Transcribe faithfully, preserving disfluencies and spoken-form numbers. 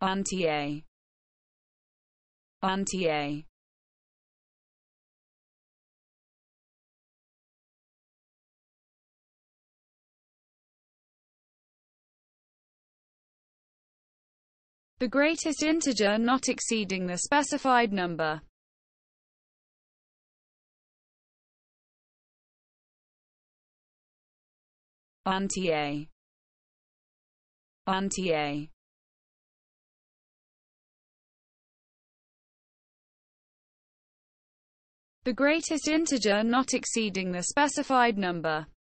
Entier. Entier. The greatest integer not exceeding the specified number. Entier. Entier. The greatest integer not exceeding the specified number.